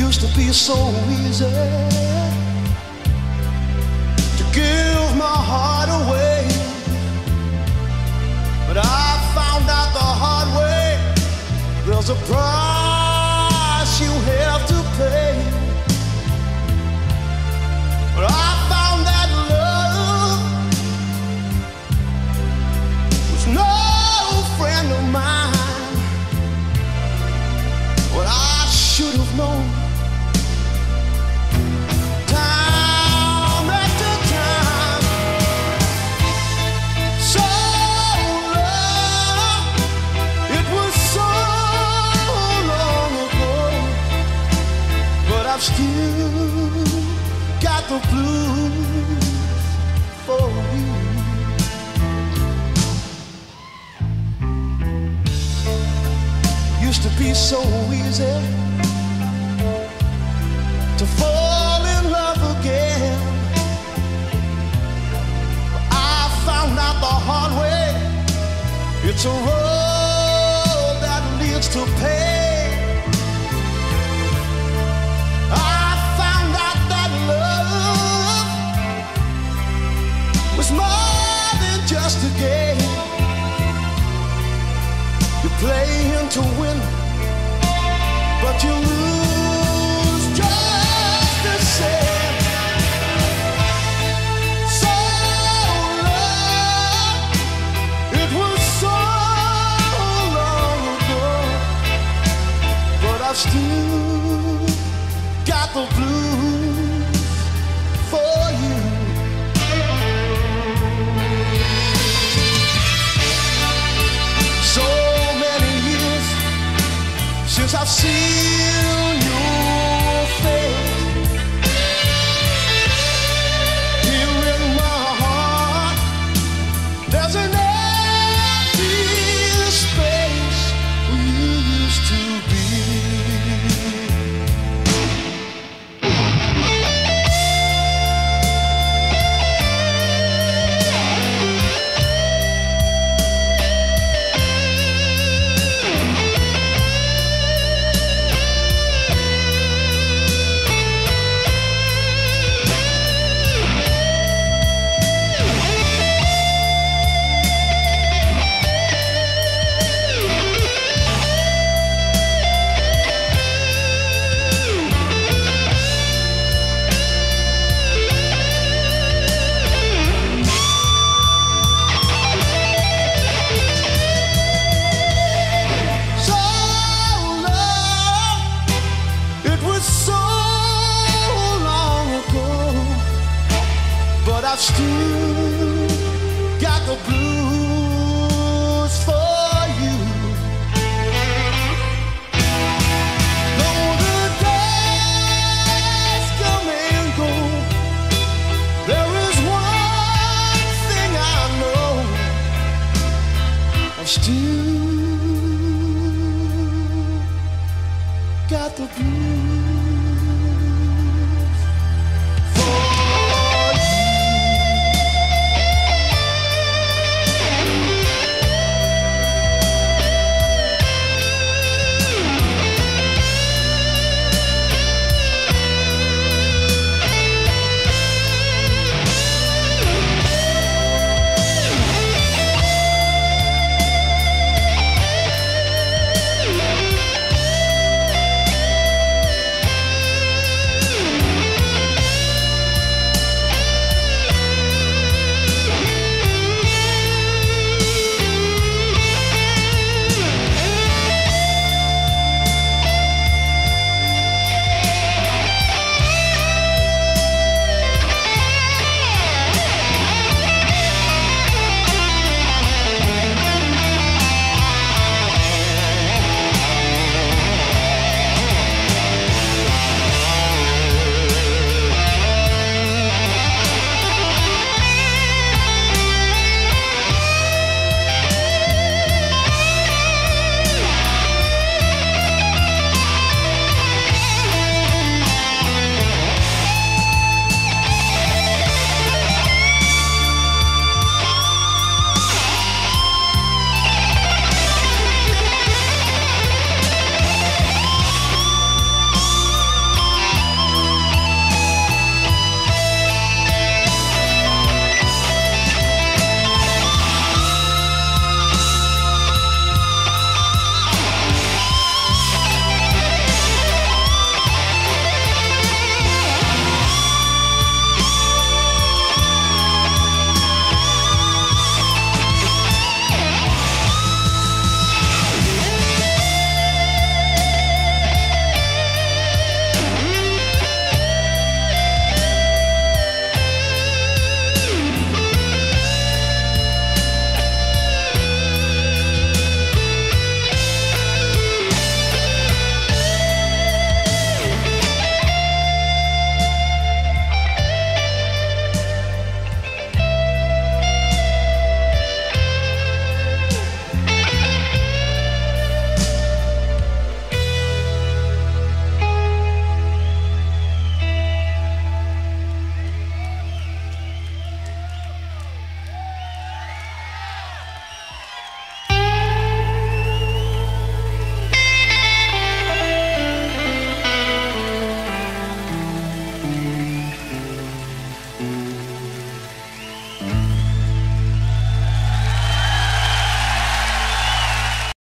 Used to be so easy to give my heart away, but I found out the hard way. There's a price you have to pay. But I found that love was no friend of mine. What I should have known time after time. So long, it was so long ago, but I've still got the blues for you. Used to be so easy to fall in love again, but I found out the hard way. It's a road that leads to pain. I found out that love was more than just a game. You play to win, but you lose just the same. So long, it was so long ago, but I've still got the blues for you. So many years since I've seen your face. Here in my heart, there's an empty space where you used to be. I've still got the blues for you. Though the days come and go, there is one thing I know: I've still got the blues.